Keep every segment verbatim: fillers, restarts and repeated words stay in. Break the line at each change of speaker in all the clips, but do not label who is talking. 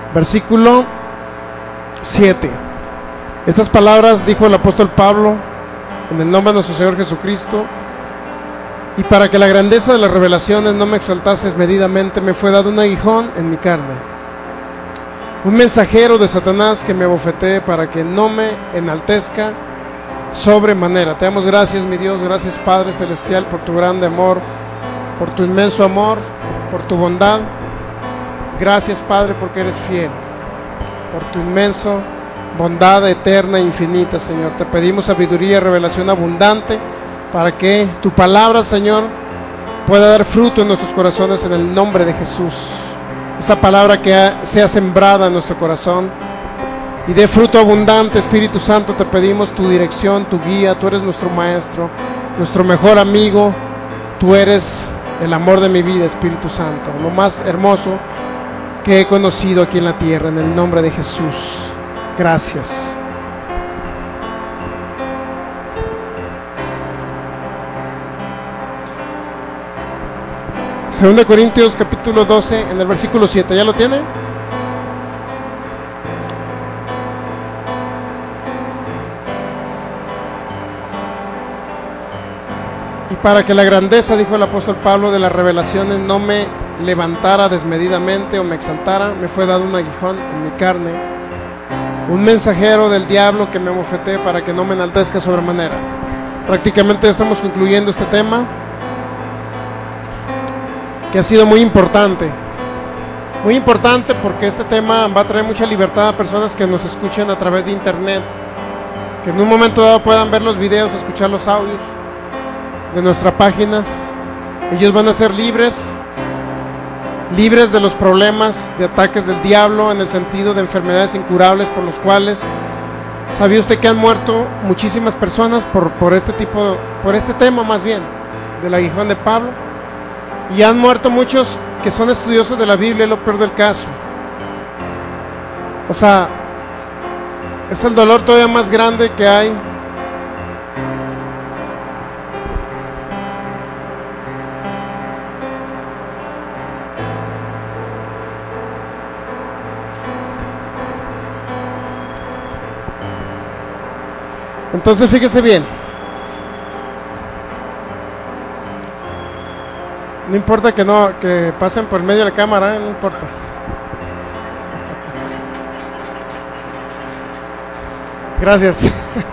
versículo siete. Estas palabras dijo el apóstol Pablo en el nombre de nuestro Señor Jesucristo: y para que la grandeza de las revelaciones no me exaltase desmedidamente, me fue dado un aguijón en mi carne, un mensajero de Satanás que me abofetee para que no me enaltezca sobremanera. Te damos gracias, mi Dios, gracias Padre Celestial, por tu grande amor, por tu inmenso amor, por tu bondad. Gracias Padre porque eres fiel, por tu inmenso bondad eterna e infinita, Señor. Te pedimos sabiduría y revelación abundante para que tu palabra, Señor, pueda dar fruto en nuestros corazones en el nombre de Jesús. Esa palabra que sea sembrada en nuestro corazón y dé fruto abundante. Espíritu Santo, te pedimos tu dirección, tu guía. Tú eres nuestro maestro, nuestro mejor amigo. Tú eres el amor de mi vida, Espíritu Santo, lo más hermoso que he conocido aquí en la tierra, en el nombre de Jesús. Gracias. Segunda de Corintios capítulo doce, en el versículo siete, ¿ya lo tiene? Y para que la grandeza, dijo el apóstol Pablo, de las revelaciones no me levantara desmedidamente o me exaltara, me fue dado un aguijón en mi carne, un mensajero del diablo que me abofetee para que no me enaltezca sobremanera. Prácticamente estamos concluyendo este tema, que ha sido muy importante, muy importante porque este tema va a traer mucha libertad a personas que nos escuchen a través de internet, que en un momento dado puedan ver los videos, escuchar los audios de nuestra página. Ellos van a ser libres, libres de los problemas, de ataques del diablo, en el sentido de enfermedades incurables por los cuales, ¿sabía usted que han muerto muchísimas personas por, por este tipo, por este tema más bien, del aguijón de Pablo? Y han muerto muchos que son estudiosos de la Biblia, es lo peor del caso. O sea, es el dolor todavía más grande que hay. Entonces fíjese bien, no importa que no que pasen por medio de la cámara, ¿eh? No importa. Gracias.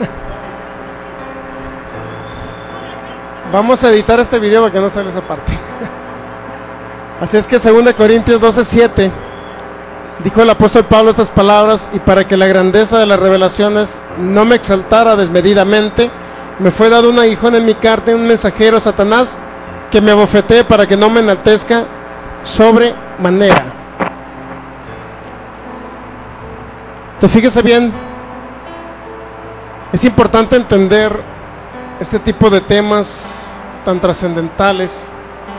Vamos a editar este video para que no salga esa parte. Así es que segunda de Corintios doce siete, dijo el apóstol Pablo estas palabras: y para que la grandeza de las revelaciones no me exaltara desmedidamente, me fue dado un aguijón en mi carne, un mensajero, Satanás, que me abofetee para que no me enaltezca sobremanera. Te fíjese bien, es importante entender este tipo de temas tan trascendentales.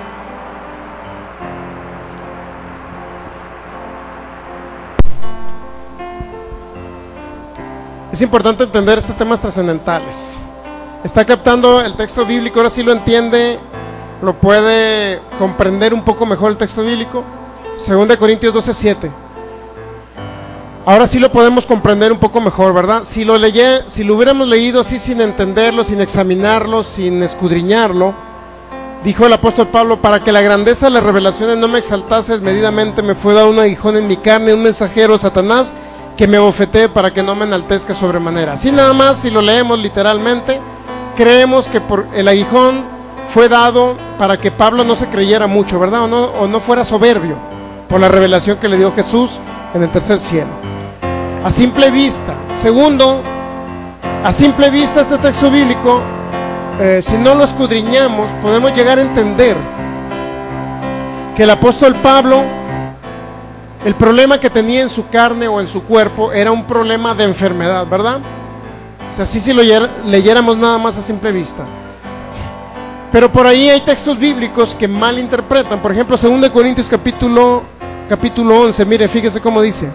Es importante entender estos temas trascendentales. Está captando el texto bíblico, ahora sí lo entiende, lo puede comprender un poco mejor el texto bíblico. Segunda de Corintios doce siete. Ahora sí lo podemos comprender un poco mejor, ¿verdad? Si lo leyé, si lo hubiéramos leído así sin entenderlo, sin examinarlo, sin escudriñarlo, dijo el apóstol Pablo: para que la grandeza de las revelaciones no me exaltase desmedidamente, me fue dado un aguijón en mi carne, un mensajero, Satanás, que me abofetee para que no me enaltezca sobremanera. Así nada más, si lo leemos literalmente, creemos que por el aguijón fue dado para que Pablo no se creyera mucho, ¿verdad? O no, o no fuera soberbio por la revelación que le dio Jesús en el tercer cielo. A simple vista. Segundo, a simple vista este texto bíblico, eh, si no lo escudriñamos, podemos llegar a entender que el apóstol Pablo, el problema que tenía en su carne o en su cuerpo era un problema de enfermedad, ¿verdad? O sea, así si lo leyéramos nada más a simple vista. Pero por ahí hay textos bíblicos que mal interpretan. Por ejemplo, segunda de Corintios capítulo, capítulo once, mire, fíjese cómo dice.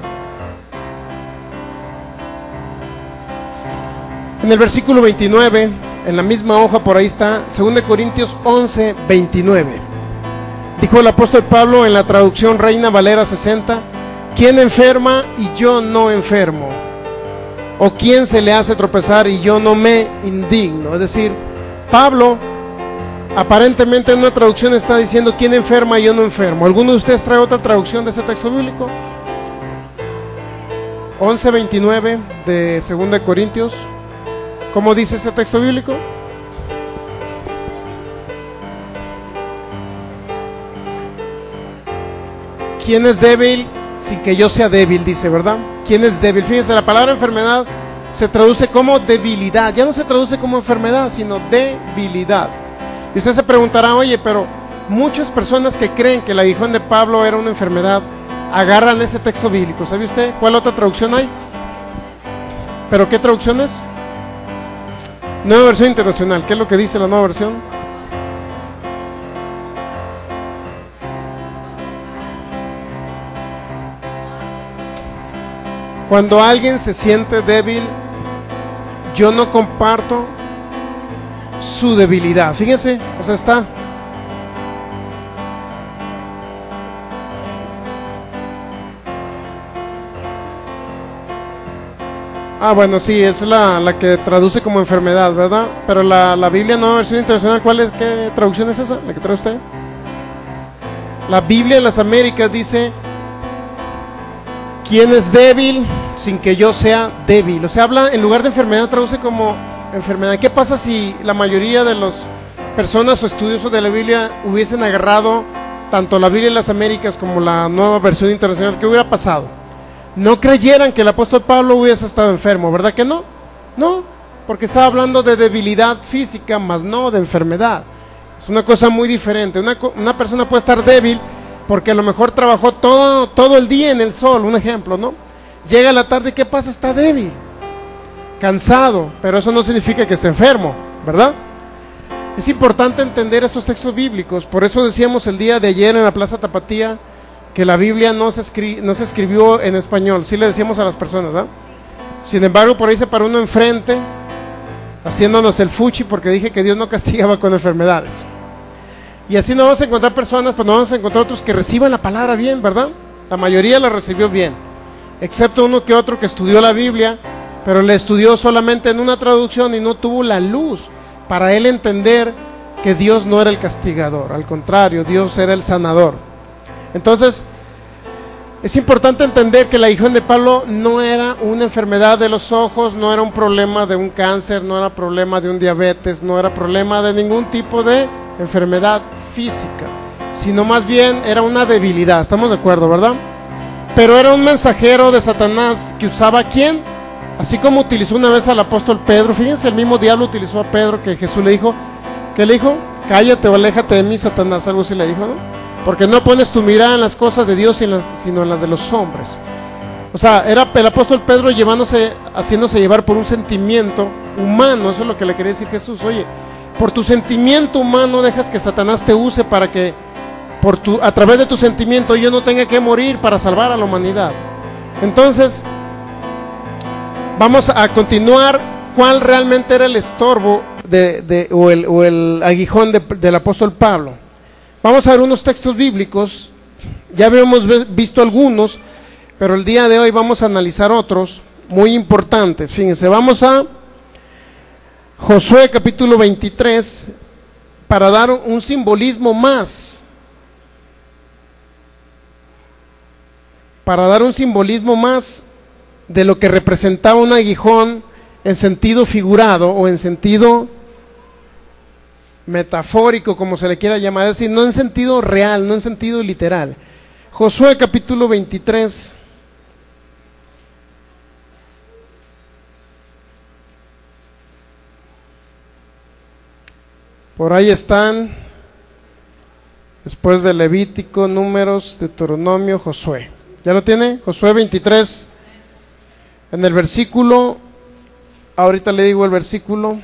En el versículo veintinueve, en la misma hoja por ahí está, segunda de Corintios once, veintinueve. Dijo el apóstol Pablo en la traducción Reina Valera sesenta: ¿quién enferma y yo no enfermo? ¿O quién se le hace tropezar y yo no me indigno? Es decir, Pablo aparentemente en una traducción está diciendo ¿quién enferma y yo no enfermo? ¿Alguno de ustedes trae otra traducción de ese texto bíblico? once veintinueve de segunda de Corintios. ¿Cómo dice ese texto bíblico? ¿Quién es débil sin que yo sea débil? Dice, ¿verdad? ¿Quién es débil? Fíjense, la palabra enfermedad se traduce como debilidad. Ya no se traduce como enfermedad, sino debilidad. Y usted se preguntará, oye, pero muchas personas que creen que el aguijón de Pablo era una enfermedad, agarran ese texto bíblico. ¿Sabe usted cuál otra traducción hay? ¿Pero qué traducción es? Nueva versión internacional. ¿Qué es lo que dice la nueva versión? Cuando alguien se siente débil, yo no comparto su debilidad. Fíjense, o sea, está. Ah, bueno, sí, es la, la que traduce como enfermedad, ¿verdad? Pero la, la Biblia Nueva Versión Internacional, ¿cuál es? ¿Qué traducción es esa? ¿La que trae usted? La Biblia de las Américas dice: ¿quién es débil sin que yo sea débil? O sea, habla, en lugar de enfermedad, traduce como enfermedad. ¿Qué pasa si la mayoría de las personas o estudiosos de la Biblia hubiesen agarrado tanto la Biblia de las Américas como la Nueva Versión Internacional? ¿Qué hubiera pasado? No creyeran que el apóstol Pablo hubiese estado enfermo, ¿verdad que no? No, porque estaba hablando de debilidad física, más no de enfermedad. Es una cosa muy diferente. Una, una persona puede estar débil porque a lo mejor trabajó todo, todo el día en el sol, un ejemplo, ¿no? Llega a la tarde y ¿qué pasa? Está débil, cansado, pero eso no significa que esté enfermo, ¿verdad? Es importante entender esos textos bíblicos. Por eso decíamos el día de ayer en la Plaza Tapatía que la Biblia no se, escri no se escribió en español. Sí le decíamos a las personas, ¿verdad? Sin embargo, por ahí se paró uno enfrente haciéndonos el fuchi porque dije que Dios no castigaba con enfermedades. Y así no vamos a encontrar personas, pues no vamos a encontrar otros que reciban la palabra bien, ¿verdad? La mayoría la recibió bien, excepto uno que otro que estudió la Biblia, pero le estudió solamente en una traducción y no tuvo la luz para él entender que Dios no era el castigador, al contrario, Dios era el sanador. Entonces, es importante entender que el aguijón de Pablo no era una enfermedad de los ojos, no era un problema de un cáncer, no era problema de un diabetes, no era problema de ningún tipo de enfermedad física, sino más bien era una debilidad. ¿Estamos de acuerdo, verdad? Pero era un mensajero de Satanás que usaba ¿a quién? Así como utilizó una vez al apóstol Pedro. Fíjense, el mismo diablo utilizó a Pedro, que Jesús le dijo, ¿qué le dijo? Cállate o aléjate de mí, Satanás, algo así le dijo, ¿no? Porque no pones tu mirada en las cosas de Dios sino en las de los hombres. O sea, era el apóstol Pedro llevándose, haciéndose llevar por un sentimiento humano. Eso es lo que le quería decir Jesús. Oye, por tu sentimiento humano dejas que Satanás te use para que por tu, a través de tu sentimiento yo no tenga que morir para salvar a la humanidad. Entonces, vamos a continuar. ¿Cuál realmente era el estorbo de, de, o, el, o el aguijón de, del apóstol Pablo? Vamos a ver unos textos bíblicos. Ya habíamos visto algunos, pero el día de hoy vamos a analizar otros muy importantes. Fíjense, vamos a Josué capítulo veintitrés para dar un simbolismo más. Para dar un simbolismo más de lo que representaba un aguijón en sentido figurado o en sentido metafórico, como se le quiera llamar, es decir, no en sentido real, no en sentido literal. Josué capítulo veintitrés. Por ahí están, después de Levítico, Números, Deuteronomio, Josué. ¿Ya lo tiene? Josué veintitrés, en el versículo, ahorita le digo el versículo.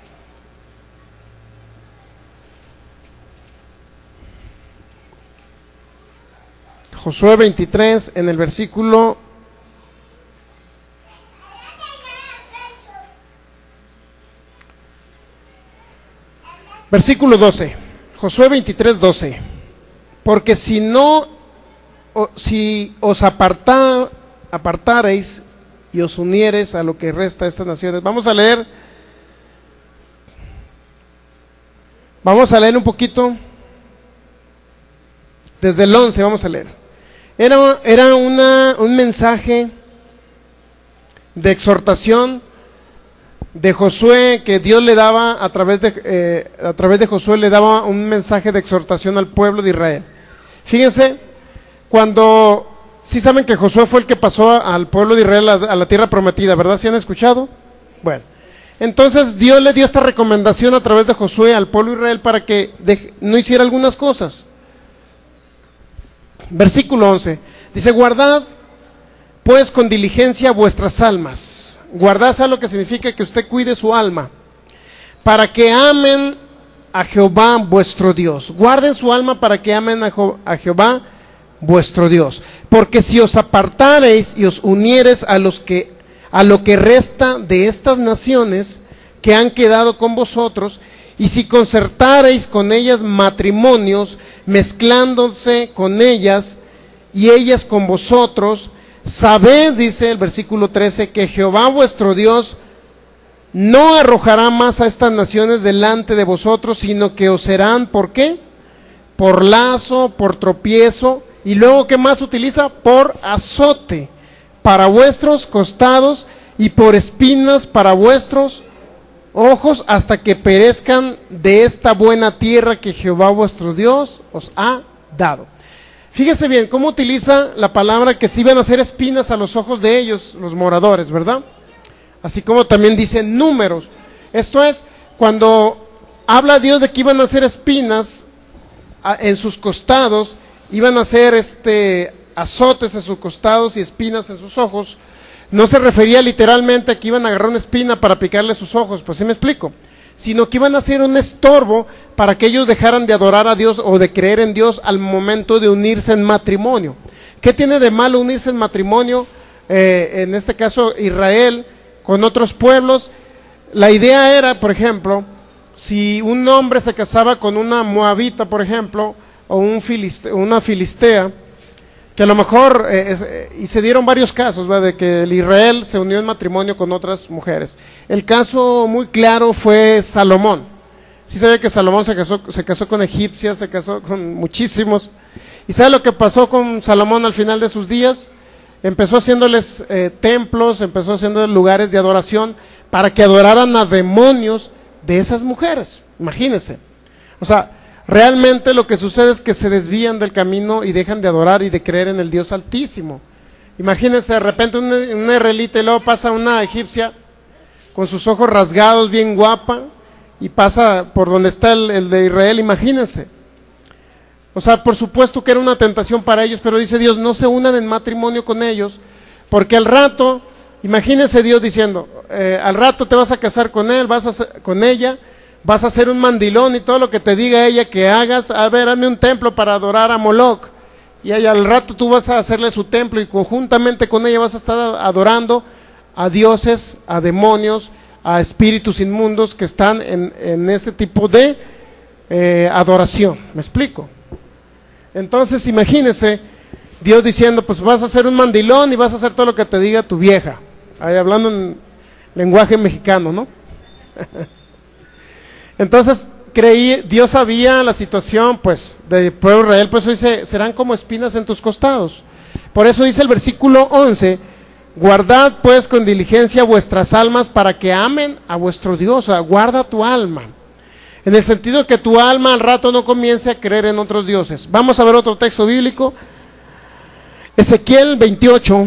Josué veintitrés, en el versículo versículo doce. Josué veintitrés, doce. Porque si no o, si os aparta, apartareis y os uniereis a lo que resta de estas naciones. Vamos a leer, vamos a leer un poquito, desde el once vamos a leer. Era, era una, un mensaje de exhortación de Josué, que Dios le daba a través de, eh, a través de Josué le daba un mensaje de exhortación al pueblo de Israel. Fíjense, cuando, sí saben que Josué fue el que pasó al pueblo de Israel a, a la tierra prometida, ¿verdad? ¿Sí han escuchado? Bueno, entonces Dios le dio esta recomendación a través de Josué al pueblo de Israel para que de, no hiciera algunas cosas. Versículo once, dice: guardad pues con diligencia vuestras almas. Guardad, ¿sabe lo que significa? Que usted cuide su alma, para que amen a Jehová vuestro Dios. Guarden su alma para que amen a, Jo- a Jehová vuestro Dios. Porque si os apartareis y os uniereis a los que a lo que resta de estas naciones que han quedado con vosotros, y si concertareis con ellas matrimonios, mezclándose con ellas y ellas con vosotros, sabed, dice el versículo trece, que Jehová vuestro Dios no arrojará más a estas naciones delante de vosotros, sino que os serán, ¿por qué? Por lazo, por tropiezo, y luego, ¿qué más utiliza? Por azote para vuestros costados y por espinas para vuestros ojos, hasta que perezcan de esta buena tierra que Jehová vuestro Dios os ha dado. Fíjese bien cómo utiliza la palabra que se iban a hacer espinas a los ojos de ellos, los moradores, ¿verdad? Así como también dice números. Esto es, cuando habla Dios de que iban a hacer espinas a, en sus costados, iban a hacer este, azotes en sus costados y espinas en sus ojos, no se refería literalmente a que iban a agarrar una espina para picarle sus ojos, pues sí me explico, sino que iban a hacer un estorbo para que ellos dejaran de adorar a Dios o de creer en Dios al momento de unirse en matrimonio. ¿Qué tiene de malo unirse en matrimonio? Eh, en este caso Israel con otros pueblos. La idea era, por ejemplo, si un hombre se casaba con una moabita, por ejemplo, o un filiste, una filistea, que a lo mejor, eh, es, eh, y se dieron varios casos, ¿verdad?, de que el Israel se unió en matrimonio con otras mujeres. El caso muy claro fue Salomón. Sí sabe que Salomón se casó, se casó con egipcias, se casó con muchísimos. ¿Y sabe lo que pasó con Salomón al final de sus días? Empezó haciéndoles eh, templos, empezó haciendo lugares de adoración para que adoraran a demonios de esas mujeres. Imagínense. O sea, realmente lo que sucede es que se desvían del camino y dejan de adorar y de creer en el Dios Altísimo. Imagínense, de repente un, un israelita y luego pasa una egipcia con sus ojos rasgados, bien guapa, y pasa por donde está el, el de Israel. Imagínense. O sea, por supuesto que era una tentación para ellos, pero dice Dios, no se unan en matrimonio con ellos, porque al rato, imagínense Dios diciendo, eh, al rato te vas a casar con él, vas a hacer, con ella, vas a hacer un mandilón y todo lo que te diga ella que hagas, a ver, hazme un templo para adorar a Moloch, y ahí al rato tú vas a hacerle su templo y conjuntamente con ella vas a estar adorando a dioses, a demonios, a espíritus inmundos que están en, en ese tipo de eh, adoración. ¿Me explico? Entonces imagínense Dios diciendo, pues vas a hacer un mandilón y vas a hacer todo lo que te diga tu vieja, ahí hablando en lenguaje mexicano, ¿no? Entonces creí, Dios sabía la situación pues del pueblo de Israel, pues dice, serán como espinas en tus costados. Por eso dice el versículo once, guardad pues con diligencia vuestras almas para que amen a vuestro Dios. O sea, guarda tu alma, en el sentido que tu alma al rato no comience a creer en otros dioses. Vamos a ver otro texto bíblico, Ezequiel veintiocho.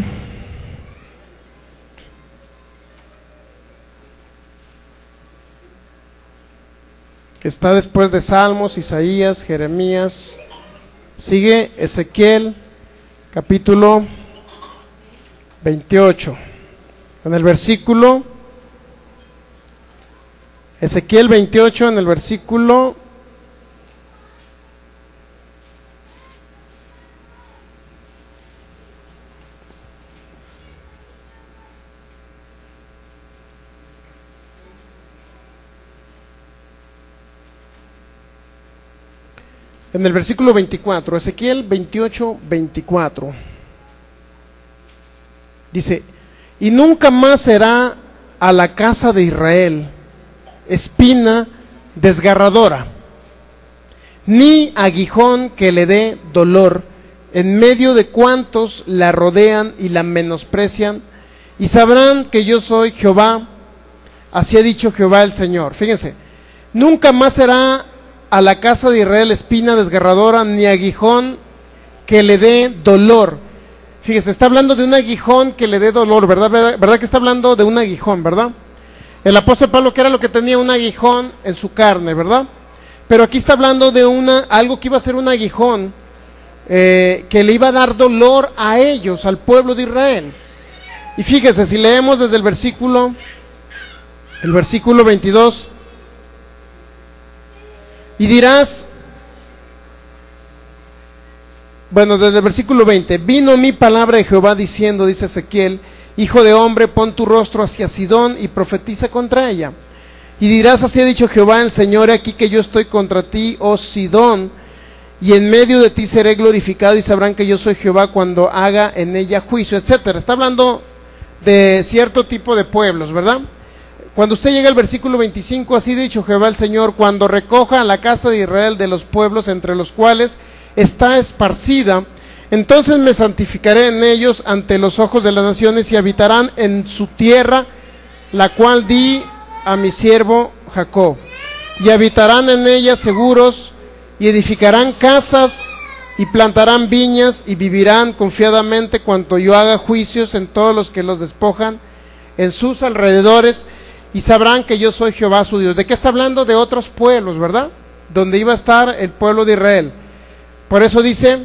Que está después de Salmos, Isaías, Jeremías. Sigue Ezequiel capítulo veintiocho, en el versículo, Ezequiel veintiocho, en el versículo en el versículo veinticuatro, Ezequiel veintiocho, veinticuatro. Dice, y nunca más será a la casa de Israel espina desgarradora, ni aguijón que le dé dolor en medio de cuantos la rodean y la menosprecian, y sabrán que yo soy Jehová, así ha dicho Jehová el Señor. Fíjense, nunca más será a la casa de Israel espina desgarradora, ni aguijón que le dé dolor. Fíjese, está hablando de un aguijón que le dé dolor, ¿verdad? ¿Verdad que está hablando de un aguijón, verdad? El apóstol Pablo, que era lo que tenía, un aguijón en su carne, ¿verdad? Pero aquí está hablando de una, algo que iba a ser un aguijón, eh, que le iba a dar dolor a ellos, al pueblo de Israel. Y fíjese, si leemos desde el versículo, el versículo veintidós, y dirás, bueno, desde el versículo veinte, vino mi palabra de Jehová diciendo, dice Ezequiel, hijo de hombre, pon tu rostro hacia Sidón y profetiza contra ella. Y dirás, así ha dicho Jehová el Señor, aquí que yo estoy contra ti, oh Sidón, y en medio de ti seré glorificado, y sabrán que yo soy Jehová cuando haga en ella juicio, etcétera. Está hablando de cierto tipo de pueblos, ¿verdad? Cuando usted llega al versículo veinticinco, así ha dicho Jehová el Señor, cuando recoja a la casa de Israel de los pueblos entre los cuales está esparcida, entonces me santificaré en ellos ante los ojos de las naciones, y habitarán en su tierra, la cual di a mi siervo Jacob, y habitarán en ella seguros, y edificarán casas, y plantarán viñas, y vivirán confiadamente cuanto yo haga juicios en todos los que los despojan en sus alrededores, y sabrán que yo soy Jehová su Dios. ¿De qué está hablando? De otros pueblos, ¿verdad? Donde iba a estar el pueblo de Israel. Por eso dice,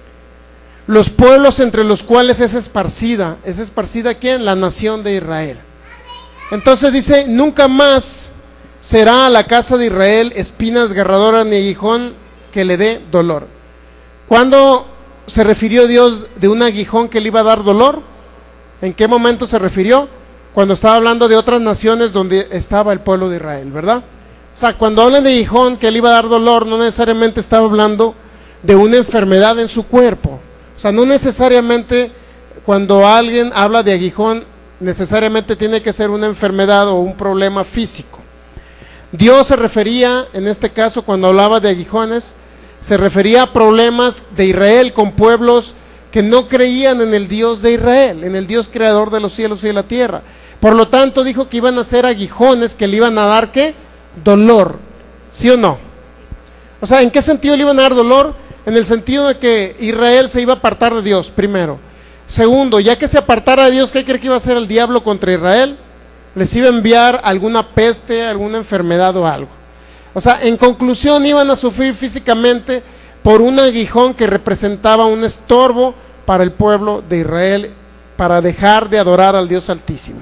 los pueblos entre los cuales es esparcida. ¿Es esparcida quién? La nación de Israel. Entonces dice, nunca más será a la casa de Israel espina desgarradora ni aguijón que le dé dolor. ¿Cuándo se refirió Dios de un aguijón que le iba a dar dolor? ¿En qué momento se refirió? Cuando estaba hablando de otras naciones donde estaba el pueblo de Israel, ¿verdad? O sea, cuando hablan de aguijón que le iba a dar dolor, no necesariamente estaba hablando de una enfermedad en su cuerpo. O sea, no necesariamente cuando alguien habla de aguijón, necesariamente tiene que ser una enfermedad o un problema físico. Dios se refería, en este caso, cuando hablaba de aguijones, se refería a problemas de Israel con pueblos que no creían en el Dios de Israel, en el Dios creador de los cielos y de la tierra. Por lo tanto, dijo que iban a ser aguijones que le iban a dar, ¿qué? Dolor. ¿Sí o no? O sea, ¿en qué sentido le iban a dar dolor? En el sentido de que Israel se iba a apartar de Dios, primero. Segundo, ya que se apartara de Dios, ¿qué cree que iba a hacer el diablo contra Israel? Les iba a enviar alguna peste, alguna enfermedad o algo. O sea, en conclusión, iban a sufrir físicamente por un aguijón que representaba un estorbo para el pueblo de Israel, para dejar de adorar al Dios Altísimo.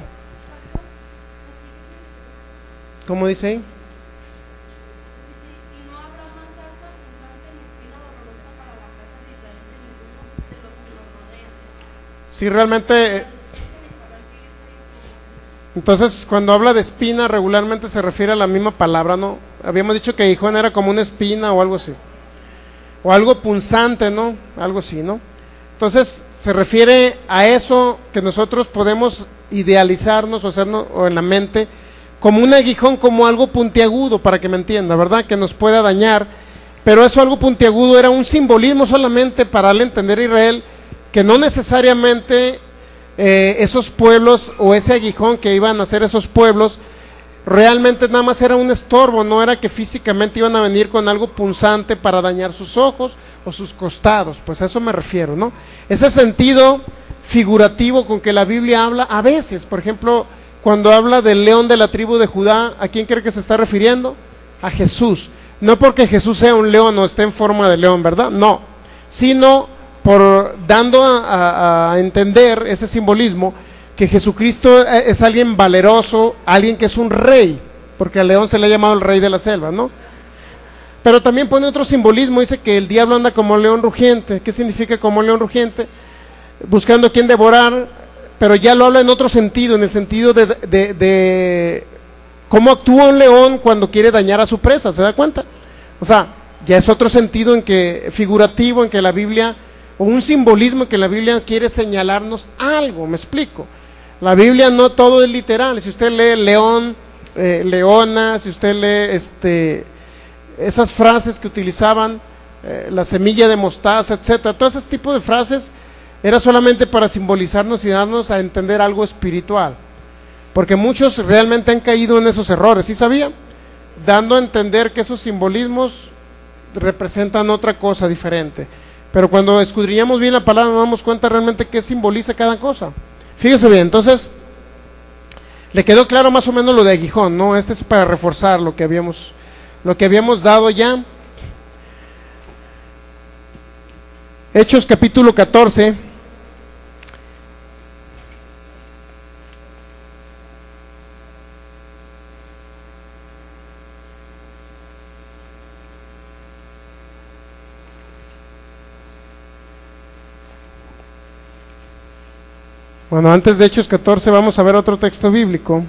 ¿Cómo dice ahí? Sí, realmente, entonces cuando habla de espina regularmente se refiere a la misma palabra, ¿no? Habíamos dicho que aguijón era como una espina o algo así, o algo punzante, ¿no? Algo así, ¿no? Entonces se refiere a eso que nosotros podemos idealizarnos o hacernos o en la mente como un aguijón, como algo puntiagudo, para que me entienda, ¿verdad? Que nos pueda dañar, pero eso algo puntiagudo era un simbolismo solamente para darle a entender a Israel que no necesariamente eh, esos pueblos o ese aguijón que iban a hacer esos pueblos realmente nada más era un estorbo, no era que físicamente iban a venir con algo punzante para dañar sus ojos o sus costados, pues a eso me refiero, ¿no? Ese sentido figurativo con que la Biblia habla a veces, por ejemplo, cuando habla del león de la tribu de Judá, ¿a quién cree que se está refiriendo? A Jesús, no porque Jesús sea un león o esté en forma de león, ¿verdad? No, sino por dando a, a, a entender ese simbolismo que Jesucristo es alguien valeroso, alguien que es un rey, porque al león se le ha llamado el rey de la selva, ¿no? Pero también pone otro simbolismo, dice que el diablo anda como león rugiente. ¿Qué significa como león rugiente? Buscando a quien devorar, pero ya lo habla en otro sentido, en el sentido de, de, de cómo actúa un león cuando quiere dañar a su presa, ¿se da cuenta? O sea, ya es otro sentido en que, figurativo, en que la Biblia, o un simbolismo en que la Biblia quiere señalarnos algo, me explico. La Biblia no todo es literal. Si usted lee león, eh, leona, si usted lee este, esas frases que utilizaban, eh, la semilla de mostaza, etcétera, todo ese tipo de frases era solamente para simbolizarnos y darnos a entender algo espiritual, porque muchos realmente han caído en esos errores, ¿sí sabía? Dando a entender que esos simbolismos representan otra cosa diferente, pero cuando escudriñamos bien la palabra nos damos cuenta realmente qué simboliza cada cosa. Fíjese bien, entonces, le quedó claro más o menos lo de aguijón, ¿no? Este es para reforzar lo que habíamos, lo que habíamos dado ya. Hechos capítulo catorce. Bueno, antes de Hechos catorce vamos a ver otro texto bíblico.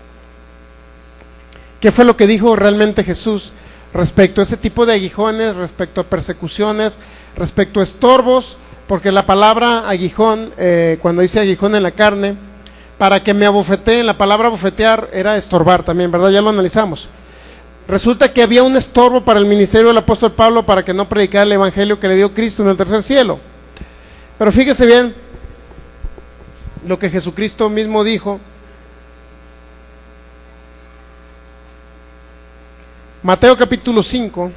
¿Qué fue lo que dijo realmente Jesús respecto a ese tipo de aguijones, respecto a persecuciones, respecto a estorbos? Porque la palabra aguijón, eh, cuando dice aguijón en la carne, para que me abofeteen, la palabra bofetear era estorbar también, ¿verdad? Ya lo analizamos. Resulta que había un estorbo para el ministerio del apóstol Pablo para que no predicara el evangelio que le dio Cristo en el tercer cielo. Pero fíjese bien lo que Jesucristo mismo dijo. Mateo capítulo cinco.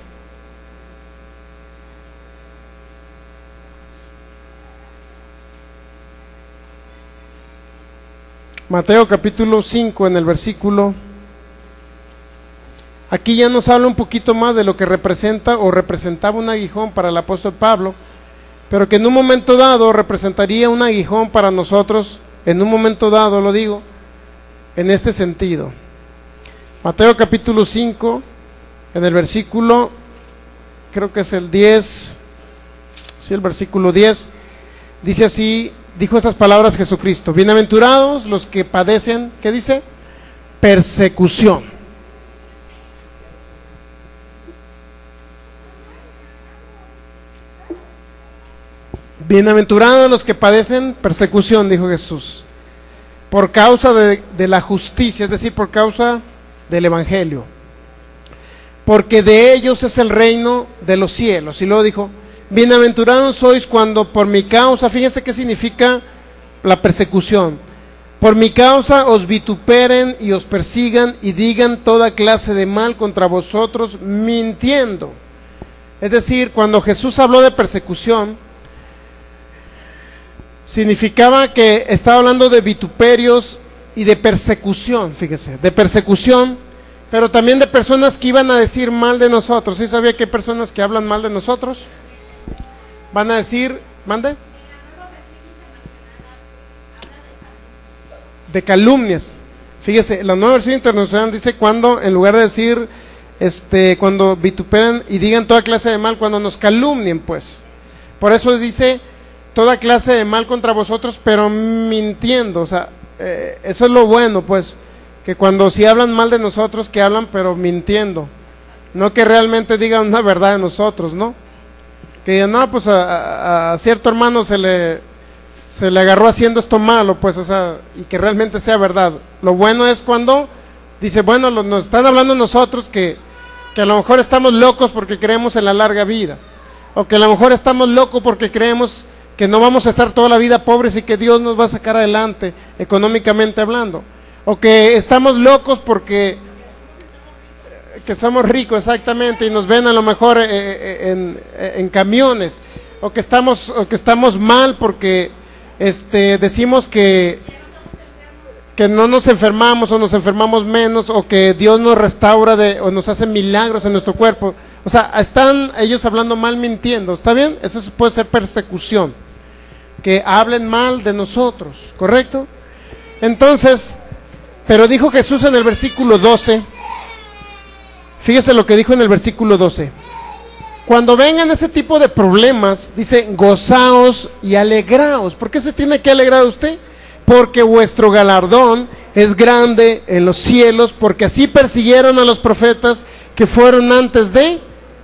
Mateo capítulo cinco en el versículo. Aquí ya nos habla un poquito más de lo que representa o representaba un aguijón para el apóstol Pablo, pero que en un momento dado representaría un aguijón para nosotros, en un momento dado, lo digo, en este sentido. Mateo capítulo cinco, en el versículo, creo que es el diez, sí, el versículo diez, dice así, dijo estas palabras Jesucristo: bienaventurados los que padecen, ¿qué dice? Persecución. Bienaventurados los que padecen persecución, dijo Jesús, por causa de, de la justicia, es decir, por causa del evangelio, porque de ellos es el reino de los cielos. Y luego dijo, bienaventurados sois cuando por mi causa, fíjense qué significa la persecución, por mi causa os vituperen y os persigan y digan toda clase de mal contra vosotros mintiendo. Es decir, cuando Jesús habló de persecución, significaba que estaba hablando de vituperios y de persecución, fíjese, de persecución, pero también de personas que iban a decir mal de nosotros. ¿Sí sabía que hay personas que hablan mal de nosotros? Van a decir, ¿mande? De calumnias. Fíjese, la Nueva Versión Internacional dice cuando, en lugar de decir, este, cuando vituperan y digan toda clase de mal, cuando nos calumnien, pues. Por eso dice toda clase de mal contra vosotros, pero mintiendo. O sea, eh, eso es lo bueno, pues, que cuando si hablan mal de nosotros, que hablan pero mintiendo, no que realmente digan una verdad de nosotros, ¿no? Que digan, no, pues a, a, a cierto hermano se le, se le agarró haciendo esto malo, pues, o sea, y que realmente sea verdad. Lo bueno es cuando dice, bueno, lo, nos están hablando nosotros que, que a lo mejor estamos locos porque creemos en la larga vida, o que a lo mejor estamos locos porque creemos que no vamos a estar toda la vida pobres y que Dios nos va a sacar adelante económicamente hablando, o que estamos locos porque que somos ricos, exactamente, y nos ven a lo mejor en, en, en camiones, o que estamos o que estamos mal porque este decimos que que no nos enfermamos o nos enfermamos menos, o que Dios nos restaura de, o nos hace milagros en nuestro cuerpo. O sea, están ellos hablando mal, mintiendo. ¿Está bien? Eso puede ser persecución, que hablen mal de nosotros, ¿correcto? Entonces, pero dijo Jesús en el versículo doce, fíjese lo que dijo en el versículo doce: cuando vengan ese tipo de problemas, dice, gozaos y alegraos. ¿Por qué se tiene que alegrar usted? Porque vuestro galardón es grande en los cielos, porque así persiguieron a los profetas que fueron antes de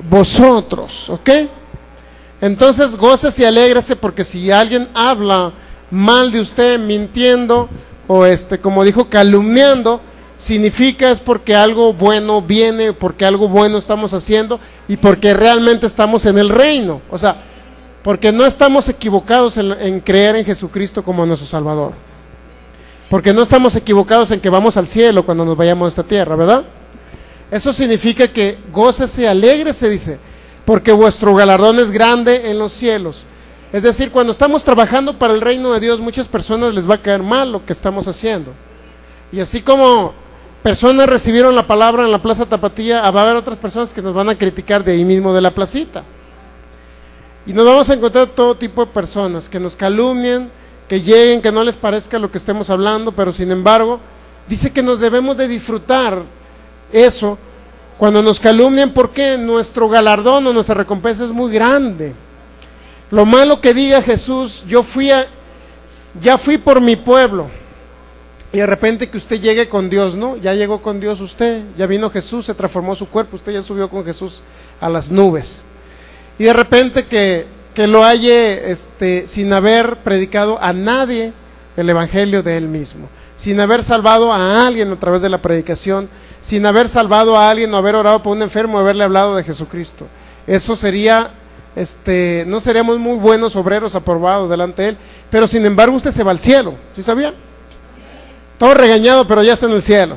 vosotros, ¿ok? Entonces gócese y alégrese, porque si alguien habla mal de usted, mintiendo, o este, como dijo, calumniando, significa es porque algo bueno viene, porque algo bueno estamos haciendo, y porque realmente estamos en el reino, o sea, porque no estamos equivocados en, en creer en Jesucristo como nuestro Salvador, porque no estamos equivocados en que vamos al cielo cuando nos vayamos de esta tierra, ¿verdad? Eso significa que gócese, alégrese, dice, porque vuestro galardón es grande en los cielos. Es decir, cuando estamos trabajando para el reino de Dios, muchas personas les va a caer mal lo que estamos haciendo. Y así como personas recibieron la palabra en la Plaza Tapatía, va a haber otras personas que nos van a criticar de ahí mismo de la placita. Y nos vamos a encontrar todo tipo de personas que nos calumnien, que lleguen, que no les parezca lo que estemos hablando, pero sin embargo, dice que nos debemos de disfrutar eso cuando nos calumnian, porque nuestro galardón o nuestra recompensa es muy grande. Lo malo que diga Jesús, yo fui a, ya fui por mi pueblo, y de repente que usted llegue con Dios, ¿no? Ya llegó con Dios usted, ya vino Jesús, se transformó su cuerpo, usted ya subió con Jesús a las nubes, y de repente que, que lo halle este, sin haber predicado a nadie el evangelio de él mismo, sin haber salvado a alguien a través de la predicación, sin haber salvado a alguien o haber orado por un enfermo, haberle hablado de Jesucristo. Eso sería, este, no seríamos muy buenos obreros aprobados delante de él, pero sin embargo usted se va al cielo, ¿sí sabía? Todo regañado, pero ya está en el cielo.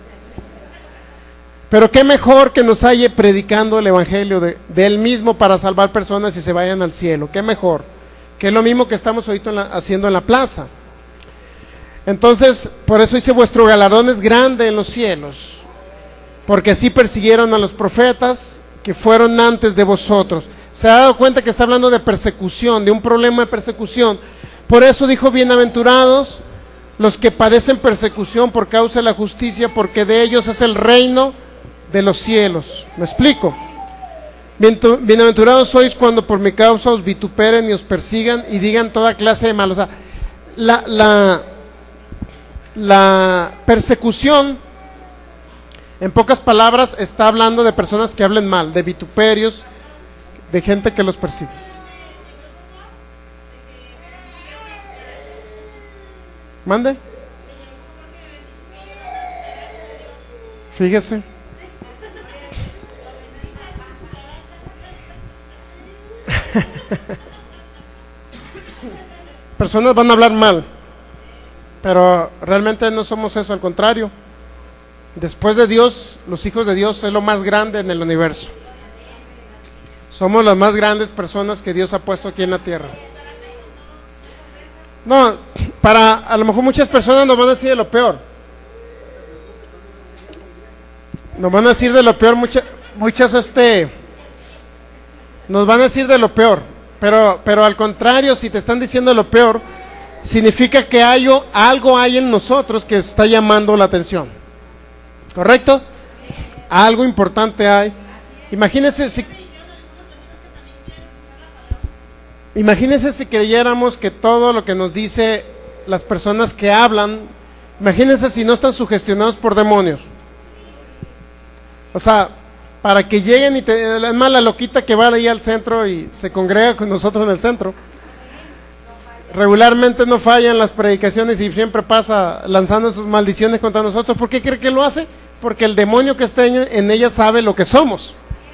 Pero qué mejor que nos haya predicando el evangelio de, de él mismo para salvar personas y se vayan al cielo. Qué mejor, que es lo mismo que estamos ahorita en la, haciendo en la plaza. Entonces, por eso dice, vuestro galardón es grande en los cielos, porque así persiguieron a los profetas que fueron antes de vosotros. Se ha dado cuenta que está hablando de persecución, de un problema de persecución. Por eso dijo, bienaventurados los que padecen persecución por causa de la justicia, porque de ellos es el reino de los cielos. ¿Me explico? Bienaventurados sois cuando por mi causa os vituperen y os persigan y digan toda clase de mal. O sea, la, la, la persecución, en pocas palabras, está hablando de personas que hablen mal, de vituperios, de gente que los persigue. ¿Mande? Fíjese. Personas van a hablar mal, pero realmente no somos eso, al contrario. Después de Dios, los hijos de Dios es lo más grande en el universo. Somos las más grandes personas que Dios ha puesto aquí en la tierra. No, para, a lo mejor muchas personas nos van a decir de lo peor. Nos van a decir de lo peor, muchas, muchas, este, nos van a decir de lo peor. Pero, pero al contrario, si te están diciendo lo peor, significa que hay, algo hay en nosotros que está llamando la atención. ¿Correcto? Algo importante hay. Imagínense si, imagínense si creyéramos que todo lo que nos dice las personas que hablan, imagínense si no están sugestionados por demonios. O sea, para que lleguen y te, es más la loquita que va ahí al centro y se congrega con nosotros en el centro. Regularmente no fallan las predicaciones y siempre pasa lanzando sus maldiciones contra nosotros. ¿Por qué cree que lo hace? Porque el demonio que está en ella sabe lo que somos.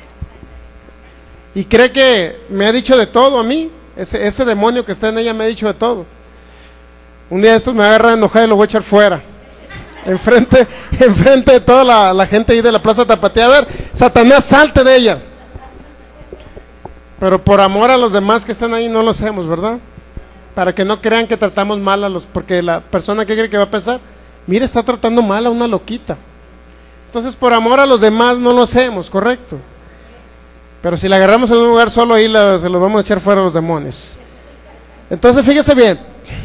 Y cree que me ha dicho de todo a mí. Ese, ese demonio que está en ella me ha dicho de todo. Un día de estos me agarra enojado y lo voy a echar fuera. Enfrente, enfrente de toda la, la gente ahí de la Plaza Tapatía. A ver, Satanás, salte de ella. Pero por amor a los demás que están ahí no lo hacemos, ¿verdad? Para que no crean que tratamos mal a los... Porque la persona que cree que va a pensar, mira, está tratando mal a una loquita. Entonces por amor a los demás no lo hacemos, ¿correcto? Pero si la agarramos en un lugar solo, ahí la, se los vamos a echar fuera a los demonios. Entonces fíjese bien,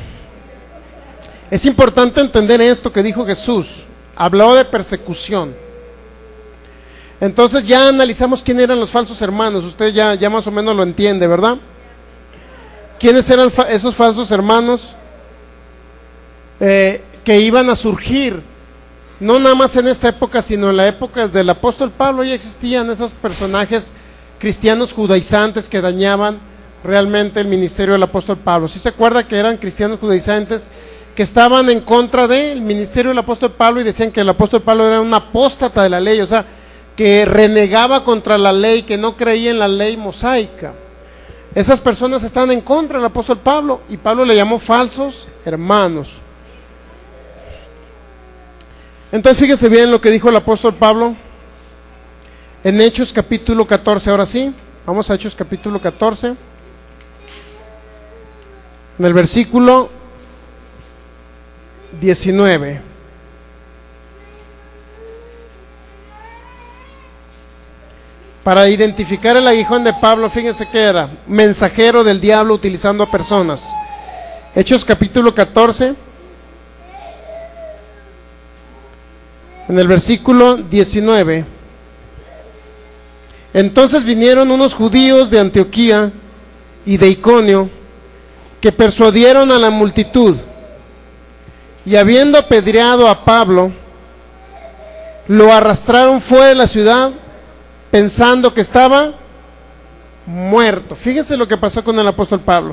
es importante entender esto que dijo Jesús. Habló de persecución. Entonces ya analizamos quién eran los falsos hermanos. Usted ya, ya más o menos lo entiende, ¿verdad? ¿Quiénes eran fa esos falsos hermanos eh, que iban a surgir? No nada más en esta época, sino en la época del apóstol Pablo ya existían esos personajes cristianos judaizantes que dañaban realmente el ministerio del apóstol Pablo. ¿Sí se acuerda que eran cristianos judaizantes que estaban en contra del ministerio del apóstol Pablo y decían que el apóstol Pablo era un apóstata de la ley, o sea, que renegaba contra la ley, que no creía en la ley mosaica? Esas personas están en contra del apóstol Pablo y Pablo le llamó falsos hermanos. Entonces fíjese bien lo que dijo el apóstol Pablo en Hechos capítulo catorce. Ahora sí, vamos a Hechos capítulo catorce, en el versículo diecinueve. Para identificar el aguijón de Pablo, fíjense que era mensajero del diablo utilizando a personas. Hechos capítulo catorce, en el versículo diecinueve. Entonces vinieron unos judíos de Antioquía y de Iconio, que persuadieron a la multitud, y habiendo apedreado a Pablo, lo arrastraron fuera de la ciudad, pensando que estaba muerto. Fíjese lo que pasó con el apóstol Pablo.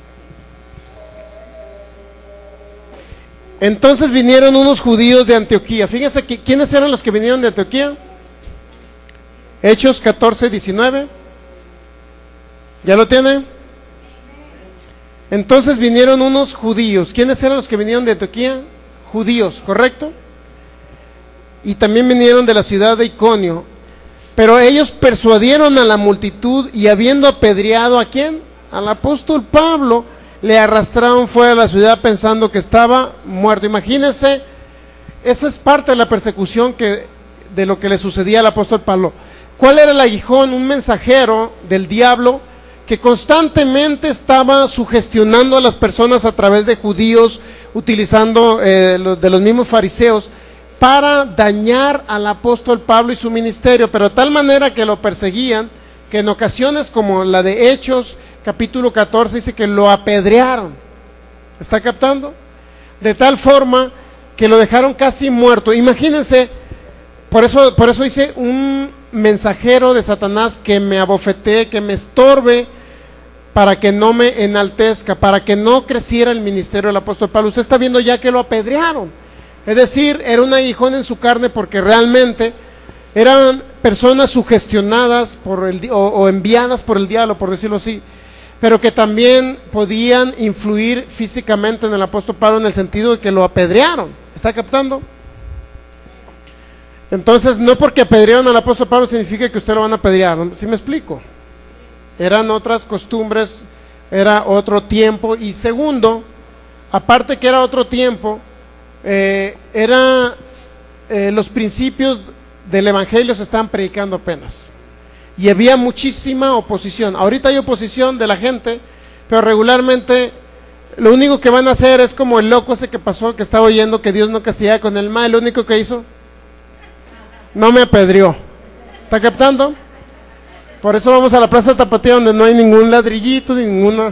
Entonces vinieron unos judíos de Antioquía. Fíjense que, ¿quiénes eran los que vinieron de Antioquía? Hechos catorce, diecinueve. ¿Ya lo tiene? Entonces vinieron unos judíos. ¿Quiénes eran los que vinieron de Antioquía? Judíos, ¿correcto? Y también vinieron de la ciudad de Iconio. Pero ellos persuadieron a la multitud, y habiendo apedreado ¿a quién? Al apóstol Pablo, le arrastraron fuera de la ciudad pensando que estaba muerto. Imagínense, eso es parte de la persecución que, de lo que le sucedía al apóstol Pablo. ¿Cuál era el aguijón? Un mensajero del diablo que constantemente estaba sugestionando a las personas a través de judíos, utilizando eh, los, de los mismos fariseos, para dañar al apóstol Pablo y su ministerio, pero de tal manera que lo perseguían, que en ocasiones como la de Hechos capítulo catorce dice que lo apedrearon. ¿Está captando? De tal forma que lo dejaron casi muerto. Imagínense, por eso, por eso dice un mensajero de Satanás que me abofetee, que me estorbe, para que no me enaltezca, para que no creciera el ministerio del apóstol Pablo. Usted está viendo ya que lo apedrearon. Es decir, era un aguijón en su carne, porque realmente eran personas sugestionadas por el, o, o enviadas por el diablo, por decirlo así, pero que también podían influir físicamente en el apóstol Pablo, en el sentido de que lo apedrearon. ¿Está captando? Entonces, no porque apedrearon al apóstol Pablo significa que usted lo van a apedrear. ¿Sí me explico? Eran otras costumbres, era otro tiempo. Y segundo, aparte que era otro tiempo, Eh, era eh, los principios del evangelio se estaban predicando apenas, y había muchísima oposición. Ahorita hay oposición de la gente, pero regularmente lo único que van a hacer es como el loco ese que pasó, que estaba oyendo que Dios no castigaba con el mal. Lo único que hizo, no me apedreó. ¿Está captando? Por eso vamos a la Plaza Tapatía, donde no hay ningún ladrillito ni ninguna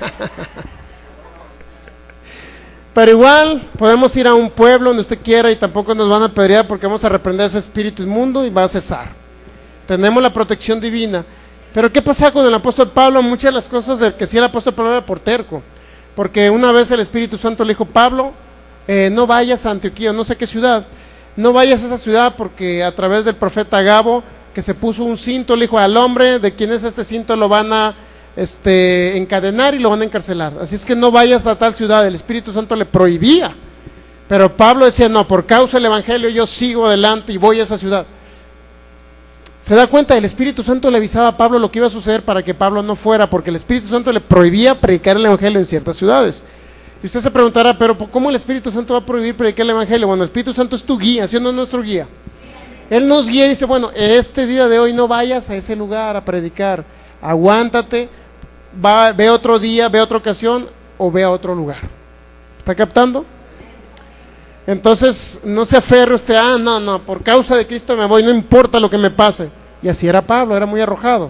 pero igual podemos ir a un pueblo donde usted quiera y tampoco nos van a apedrear, porque vamos a reprender ese espíritu inmundo y va a cesar. Tenemos la protección divina. Pero ¿qué pasa con el apóstol Pablo? Muchas de las cosas del que sí el apóstol Pablo era por terco, porque una vez el Espíritu Santo le dijo: Pablo, eh, no vayas a Antioquía, no sé qué ciudad, no vayas a esa ciudad, porque a través del profeta Agabo, que se puso un cinto, le dijo: al hombre de quien es este cinto lo van a Este, encadenar y lo van a encarcelar, así es que no vayas a tal ciudad. El Espíritu Santo le prohibía, pero Pablo decía: no, por causa del evangelio yo sigo adelante y voy a esa ciudad. ¿Se da cuenta? El Espíritu Santo le avisaba a Pablo lo que iba a suceder para que Pablo no fuera, porque el Espíritu Santo le prohibía predicar el evangelio en ciertas ciudades. Y usted se preguntará: pero ¿cómo el Espíritu Santo va a prohibir predicar el evangelio? Bueno, el Espíritu Santo es tu guía, ¿sí o no es nuestro guía? Él nos guía y dice: bueno, este día de hoy no vayas a ese lugar a predicar, aguántate, Va, ve otro día, ve otra ocasión, o ve a otro lugar. ¿Está captando? Entonces no se aferre usted: ah, no, no, por causa de Cristo me voy, no importa lo que me pase. Y así era Pablo, era muy arrojado.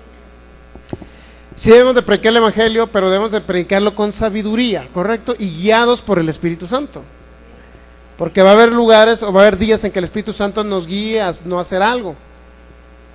Sí debemos de predicar el evangelio, pero debemos de predicarlo con sabiduría, ¿correcto? Y guiados por el Espíritu Santo, porque va a haber lugares o va a haber días en que el Espíritu Santo nos guíe a no hacer algo.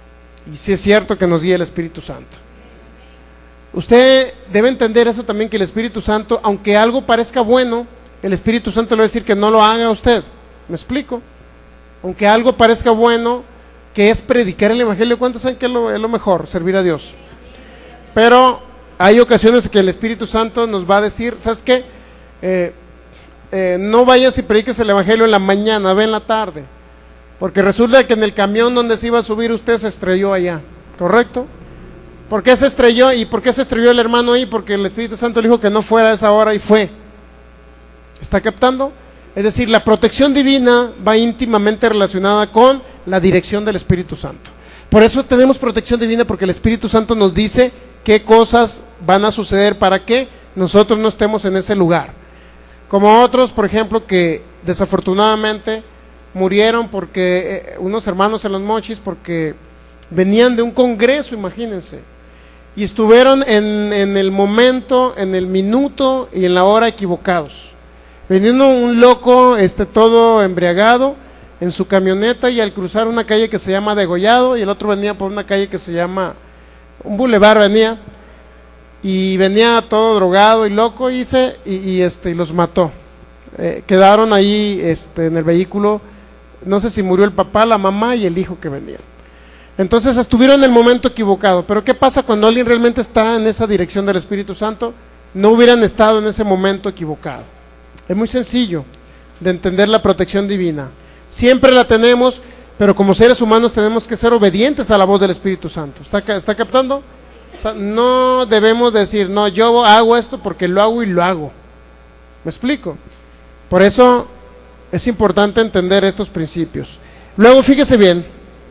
Y sí es cierto que nos guía el Espíritu Santo. Usted debe entender eso también, que el Espíritu Santo, aunque algo parezca bueno, el Espíritu Santo le va a decir que no lo haga usted. ¿Me explico? Aunque algo parezca bueno, que es predicar el Evangelio, ¿cuántos saben que es lo, es lo mejor? Servir a Dios. Pero hay ocasiones que el Espíritu Santo nos va a decir, ¿sabes qué? Eh, eh, no vayas y prediques el Evangelio en la mañana, ve en la tarde. Porque resulta que en el camión donde se iba a subir usted se estrelló allá, ¿correcto? ¿Por qué se estrelló? ¿Y por qué se estrelló el hermano ahí? Porque el Espíritu Santo le dijo que no fuera a esa hora y fue. ¿Está captando? Es decir, la protección divina va íntimamente relacionada con la dirección del Espíritu Santo. Por eso tenemos protección divina, porque el Espíritu Santo nos dice qué cosas van a suceder para que nosotros no estemos en ese lugar. Como otros, por ejemplo, que desafortunadamente murieron porque eh, unos hermanos en Los Mochis, porque venían de un congreso, imagínense, y estuvieron en, en el momento, en el minuto y en la hora equivocados. Veniendo un loco, este, todo embriagado, en su camioneta, y al cruzar una calle que se llama Degollado, y el otro venía por una calle que se llama, un bulevar venía, y venía todo drogado y loco, y, se, y, y, este, y los mató. Eh, quedaron ahí este, en el vehículo, no sé si murió el papá, la mamá y el hijo que venía. Entonces estuvieron en el momento equivocado. Pero ¿qué pasa cuando alguien realmente está en esa dirección del Espíritu Santo? No hubieran estado en ese momento equivocado. Es muy sencillo de entender la protección divina. Siempre la tenemos, pero como seres humanos tenemos que ser obedientes a la voz del Espíritu Santo. ¿Está, está captando? O sea, no debemos decir, no, yo hago esto porque lo hago y lo hago. ¿Me explico? Por eso es importante entender estos principios. Luego, fíjese bien,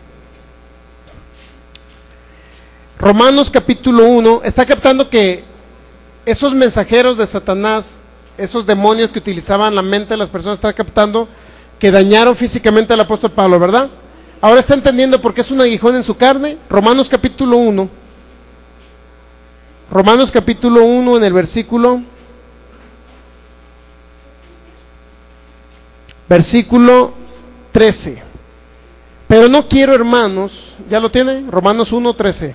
Romanos capítulo uno, está captando que esos mensajeros de Satanás, esos demonios que utilizaban la mente de las personas, está captando que dañaron físicamente al apóstol Pablo, ¿verdad? Ahora está entendiendo por qué es un aguijón en su carne. Romanos capítulo uno, Romanos capítulo uno, en el versículo versículo trece. Pero no quiero, hermanos, ¿ya lo tiene? Romanos uno, trece.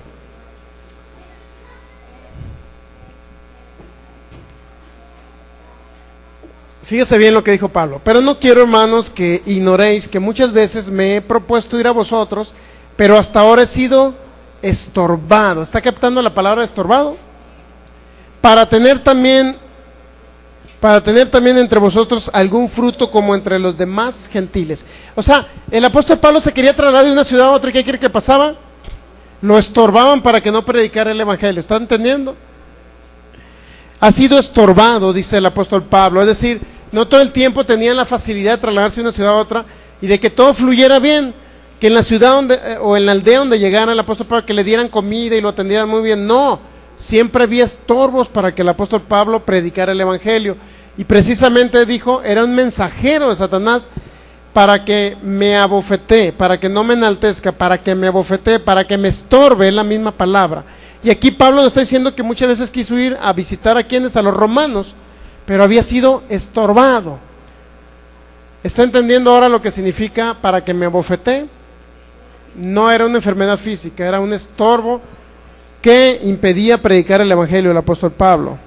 Fíjese bien lo que dijo Pablo. Pero no quiero, hermanos, que ignoréis que muchas veces me he propuesto ir a vosotros, pero hasta ahora he sido estorbado. ¿Está captando la palabra estorbado? Para tener también, para tener también entre vosotros algún fruto como entre los demás gentiles. O sea, el apóstol Pablo se quería trasladar de una ciudad a otra. ¿Qué quiere que pasaba? Lo estorbaban para que no predicara el evangelio. ¿Está entendiendo? Ha sido estorbado, dice el apóstol Pablo. Es decir, no todo el tiempo tenían la facilidad de trasladarse de una ciudad a otra y de que todo fluyera bien, que en la ciudad donde, eh, o en la aldea donde llegara el apóstol Pablo, que le dieran comida y lo atendieran muy bien. No, siempre había estorbos para que el apóstol Pablo predicara el evangelio. Y precisamente dijo, era un mensajero de Satanás para que me abofetee, para que no me enaltezca, para que me abofetee, para que me estorbe, es la misma palabra. Y aquí Pablo nos está diciendo que muchas veces quiso ir a visitar a quienes, a los romanos, pero había sido estorbado. ¿Está entendiendo ahora lo que significa para que me abofetee? No era una enfermedad física, era un estorbo que impedía predicar el evangelio del apóstol Pablo.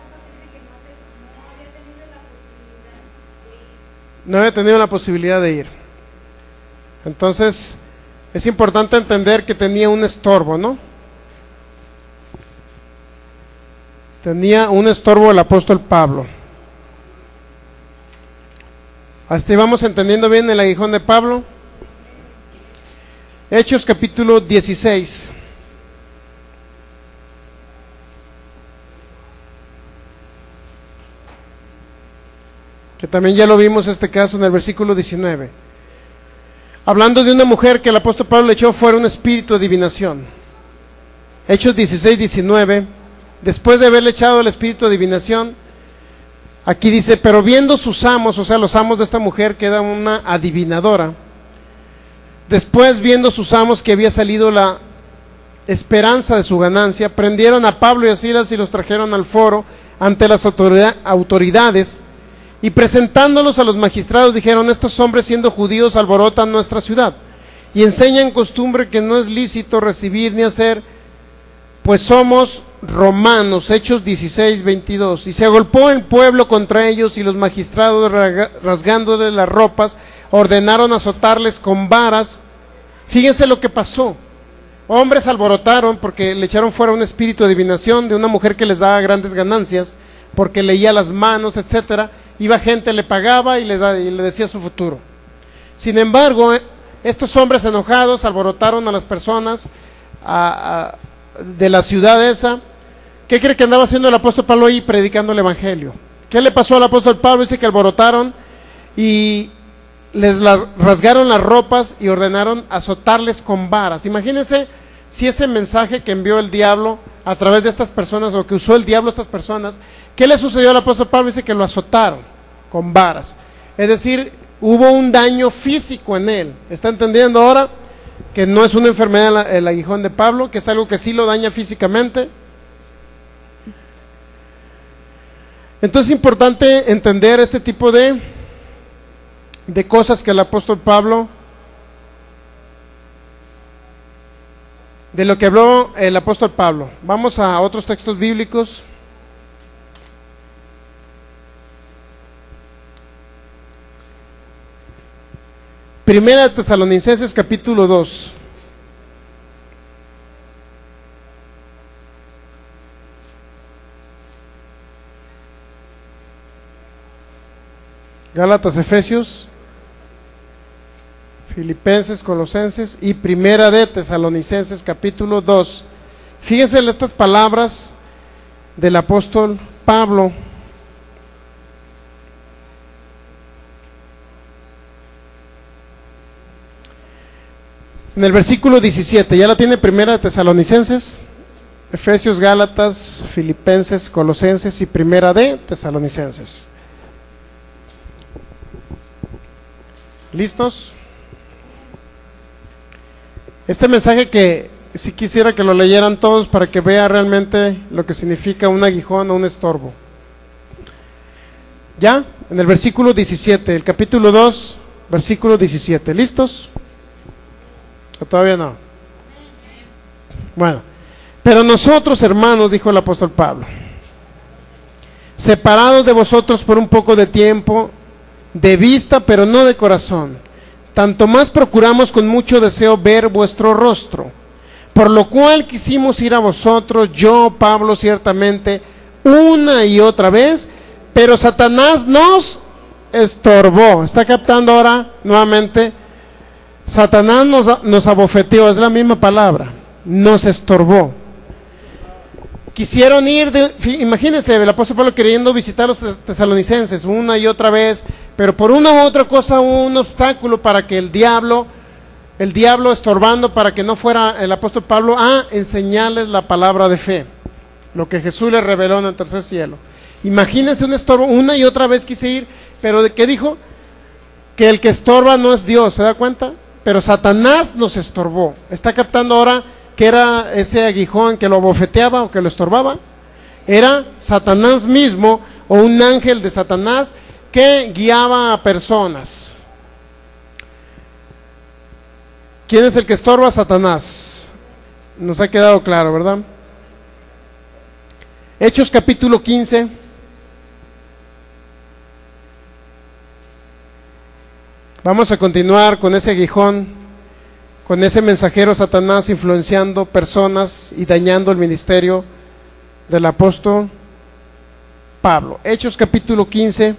No había tenido la posibilidad de ir. Entonces, es importante entender que tenía un estorbo, ¿no? Tenía un estorbo el apóstol Pablo. Hasta ahí vamos entendiendo bien el aguijón de Pablo. Hechos capítulo dieciséis. Que también ya lo vimos este caso en el versículo diecinueve. Hablando de una mujer que el apóstol Pablo le echó fuera un espíritu de adivinación. Hechos dieciséis, diecinueve. Después de haberle echado el espíritu de adivinación, aquí dice, pero viendo sus amos, o sea, los amos de esta mujer, que era una adivinadora, después viendo sus amos que había salido la esperanza de su ganancia, prendieron a Pablo y a Silas y los trajeron al foro ante las autoridades, y presentándolos a los magistrados dijeron, estos hombres siendo judíos alborotan nuestra ciudad y enseñan costumbre que no es lícito recibir ni hacer, pues somos romanos. Hechos dieciséis, veintidós. Y se agolpó el pueblo contra ellos, y los magistrados, rasgándole las ropas, ordenaron azotarles con varas. Fíjense lo que pasó. Hombres alborotaron porque le echaron fuera un espíritu de adivinación de una mujer que les daba grandes ganancias, porque leía las manos, etcétera. Iba gente, le pagaba y le, da, y le decía su futuro. Sin embargo, estos hombres enojados alborotaron a las personas a, a, de la ciudad esa. ¿Qué cree que andaba haciendo el apóstol Pablo ahí? Predicando el evangelio. ¿Qué le pasó al apóstol Pablo? Dice que alborotaron y les la, rasgaron las ropas y ordenaron azotarles con varas. Imagínense si ese mensaje que envió el diablo a través de estas personas, o que usó el diablo a estas personas, ¿qué le sucedió al apóstol Pablo? Dice que lo azotaron con varas. Es decir, hubo un daño físico en él. ¿Está entendiendo ahora? Que no es una enfermedad el aguijón de Pablo, que es algo que sí lo daña físicamente. Entonces es importante entender este tipo de, de cosas que el apóstol Pablo, de lo que habló el apóstol Pablo. Vamos a otros textos bíblicos. Primera de Tesalonicenses capítulo dos. Gálatas, Efesios, Filipenses, Colosenses y Primera de Tesalonicenses capítulo dos. Fíjense en estas palabras del apóstol Pablo. En el versículo diecisiete, ya la tiene Primera de Tesalonicenses, Efesios, Gálatas, Filipenses, Colosenses y Primera de Tesalonicenses. ¿Listos? Este mensaje que si quisiera que lo leyeran todos para que vea realmente lo que significa un aguijón o un estorbo. Ya, en el versículo diecisiete, el capítulo dos, versículo diecisiete, ¿listos? ¿O todavía no? Bueno, pero nosotros, hermanos, dijo el apóstol Pablo, separados de vosotros por un poco de tiempo, de vista pero no de corazón, tanto más procuramos con mucho deseo ver vuestro rostro, por lo cual quisimos ir a vosotros, yo, Pablo, ciertamente, una y otra vez, pero Satanás nos estorbó. ¿Está captando ahora nuevamente? Satanás nos, nos abofeteó, es la misma palabra, nos estorbó. Quisieron ir, de, imagínense, el apóstol Pablo queriendo visitar a los tesalonicenses una y otra vez, pero por una u otra cosa hubo un obstáculo para que el diablo, el diablo estorbando para que no fuera el apóstol Pablo a enseñarles la palabra de fe, lo que Jesús les reveló en el tercer cielo. Imagínense un estorbo, una y otra vez quise ir, pero ¿de qué dijo? Que el que estorba no es Dios, ¿se da cuenta? Pero Satanás nos estorbó. ¿Está captando ahora que era ese aguijón que lo abofeteaba o que lo estorbaba? Era Satanás mismo, o un ángel de Satanás que guiaba a personas. ¿Quién es el que estorba? Satanás. Nos ha quedado claro, ¿verdad? Hechos capítulo quince. Vamos a continuar con ese aguijón, con ese mensajero Satanás influenciando personas y dañando el ministerio del apóstol Pablo. Hechos capítulo quince.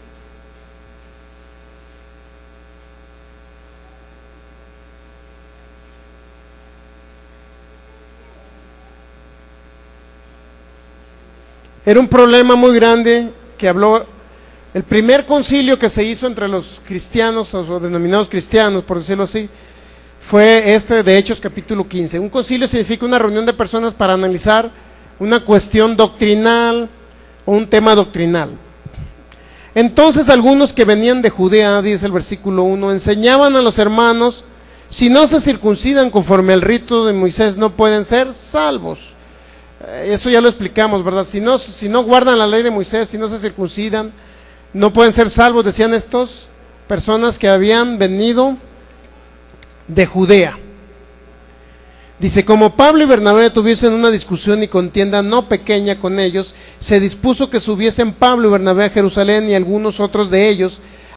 Era un problema muy grande que habló el primer concilio que se hizo entre los cristianos, o denominados cristianos, por decirlo así, fue este de Hechos capítulo quince. Un concilio significa una reunión de personas para analizar una cuestión doctrinal o un tema doctrinal. Entonces algunos que venían de Judea, dice el versículo uno, enseñaban a los hermanos, si no se circuncidan conforme al rito de Moisés no pueden ser salvos. Eso ya lo explicamos, ¿verdad? Si no, si no guardan la ley de Moisés, si no se circuncidan, no pueden ser salvos, decían estos personas que habían venido de Judea. Dice, como Pablo y Bernabé tuviesen una discusión y contienda no pequeña con ellos, se dispuso que subiesen Pablo y Bernabé a Jerusalén y algunos otros de ellos,